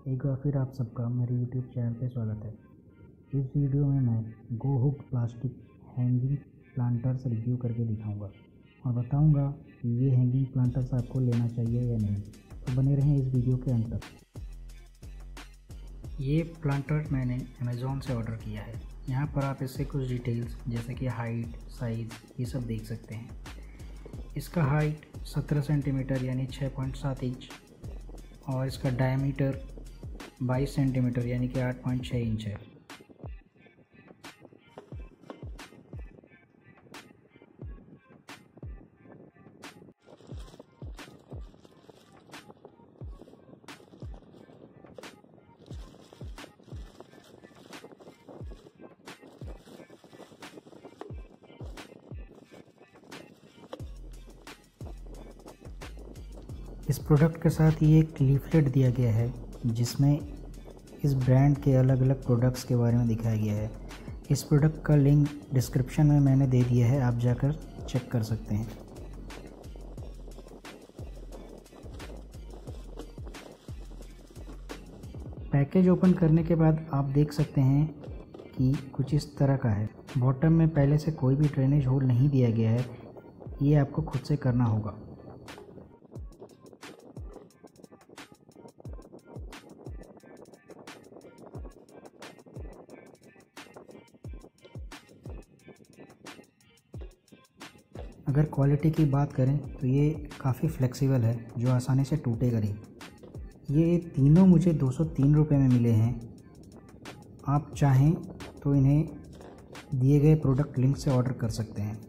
एक बार फिर आप सबका मेरे YouTube चैनल पे स्वागत है। इस वीडियो में मैं go hook plastic hanging planters review करके दिखाऊंगा और बताऊंगा कि ये हैंगिंग प्लांटर्स आपको लेना चाहिए या नहीं। तो बने रहें इस वीडियो के अंत तक। ये प्लांटर मैंने अमेज़ॉन से ऑर्डर किया है। यहाँ पर आप इससे कुछ डिटेल्स जैसे कि हाइट, साइज़ ये सब देख सकते हैं। इसका हाइट 17 सेंटीमीटर यानी 6.7 इंच और इसका डायमीटर 22 सेंटीमीटर यानी कि 8.6 इंच है। इस प्रोडक्ट के साथ ये एक लीफलेट दिया गया है जिसमें इस ब्रांड के अलग अलग प्रोडक्ट्स के बारे में दिखाया गया है। इस प्रोडक्ट का लिंक डिस्क्रिप्शन में मैंने दे दिया है, आप जाकर चेक कर सकते हैं। पैकेज ओपन करने के बाद आप देख सकते हैं कि कुछ इस तरह का है। बॉटम में पहले से कोई भी ड्रेनेज होल नहीं दिया गया है, ये आपको खुद से करना होगा। अगर क्वालिटी की बात करें तो ये काफ़ी फ्लेक्सिबल है, जो आसानी से टूटेगा नहीं। ये तीनों मुझे 203 रुपये में मिले हैं। आप चाहें तो इन्हें दिए गए प्रोडक्ट लिंक से ऑर्डर कर सकते हैं।